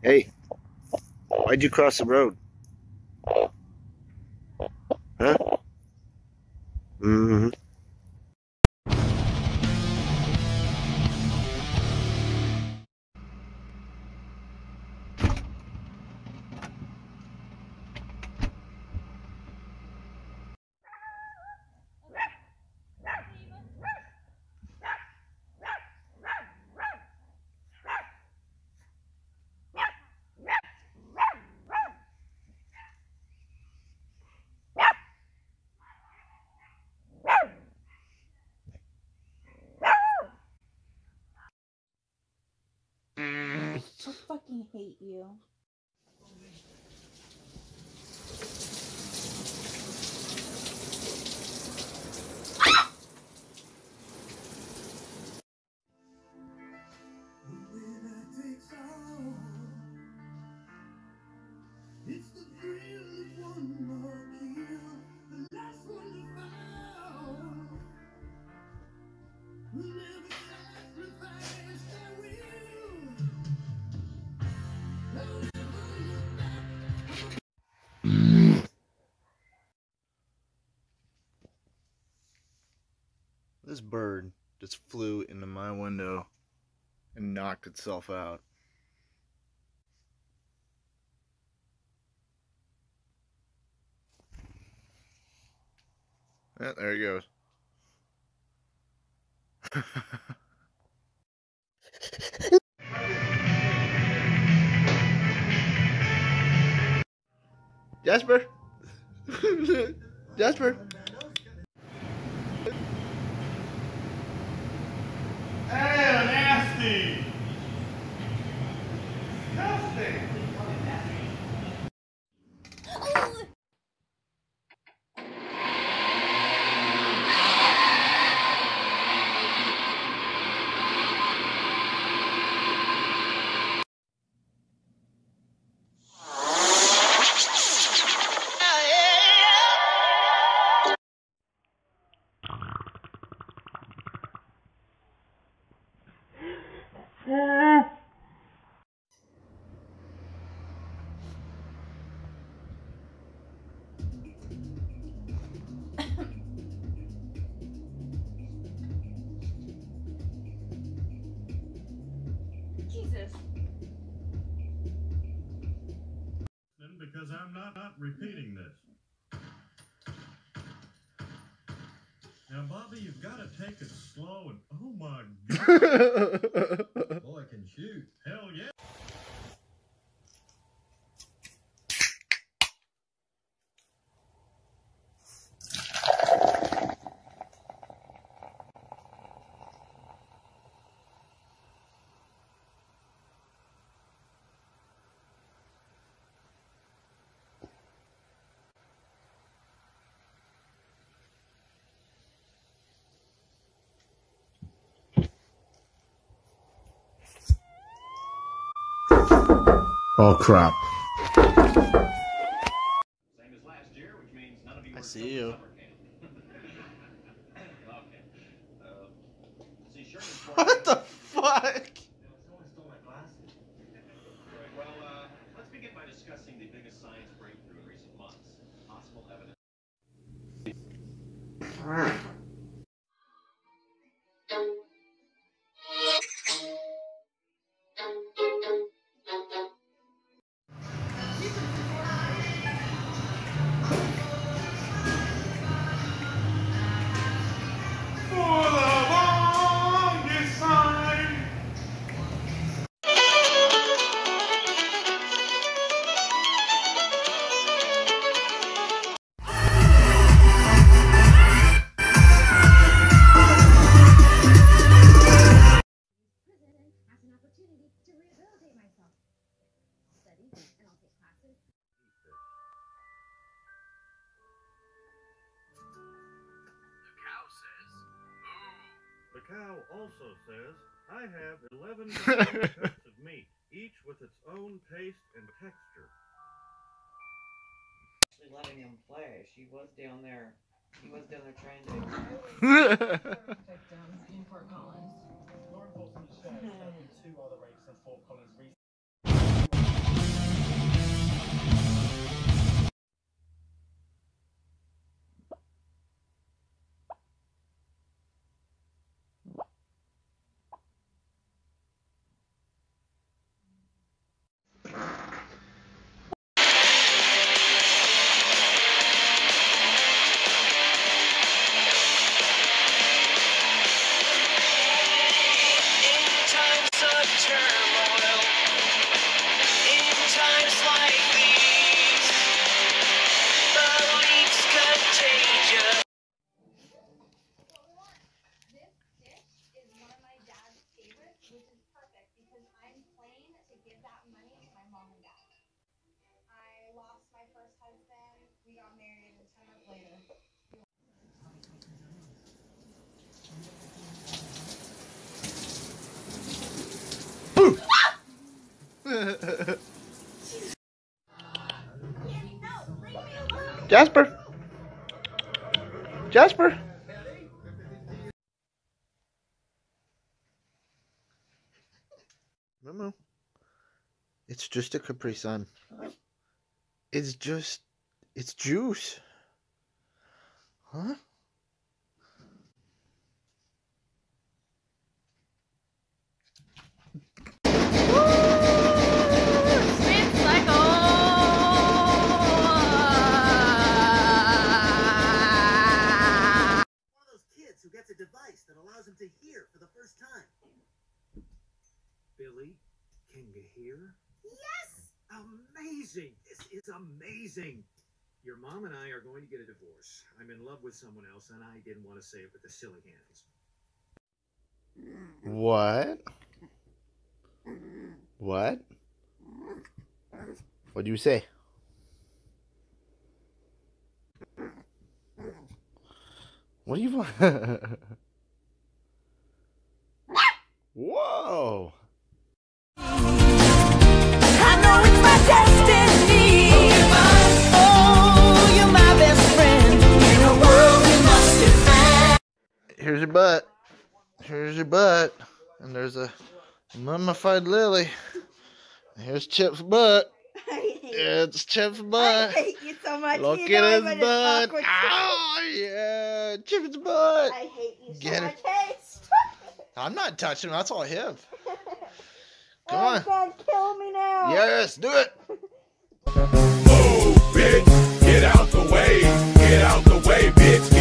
Hey, why'd you cross the road? Huh? Mm-hmm. I fucking hate you. It's the thrill of one more kill, the last one to fall. We'll never sacrifice their will. Don't ever look back. This bird just flew into my window and knocked itself out. Yeah, there he goes. Jasper! Jasper! Hey, nasty! Nasty! Jesus. Because I'm not repeating this. Now, Bobby, you've got to take it slow and oh my God. Boy, I can shoot. Hell yeah. Oh crap. Same as last year, which means none of you I were see you. summer camp. Okay. See, Sherman's What the fuck? Well, let's begin by discussing the biggest science breakthrough in recent months. Possible evidence. For the longest time. Prison as an opportunity to rehabilitate myself. I'll study and I'll take classes. The cow also says, I have 11 different cuts of meat, each with its own taste and texture. Actually letting him play. She was down there. He was down there trying to. Victims in Fort Collins. Law enforcement shares that in 2 other rapes in Fort Collins recently. mom and dad. I lost my first husband. We got married, and 10 months later. Jasper. Jasper. Momo. It's just a Capri Sun. It's juice. Huh? Who gets a device that allows him to hear for the first time. Billy, can you hear? Yes! Amazing! This is amazing! Your mom and I are going to get a divorce. I'm in love with someone else, and I didn't want to say it with the silly hands. What? What? What do you say? What do you want? Whoa! I know it's my destiny. Oh, you're my best friend. In a world we must defend. Here's your butt. Here's your butt. And there's a mummified Lily. Here's Chip's butt. It's Chip's butt. I hate you so much. Look You know at I'm his an butt. awkward Oh, yeah. Chip's butt. I hate you so Get much. it. Hey, I'm not touching him. That's all him. Come oh, on. God, kill me now. Yes, do it. Move, bitch. Get out the way. Get out the way, bitch.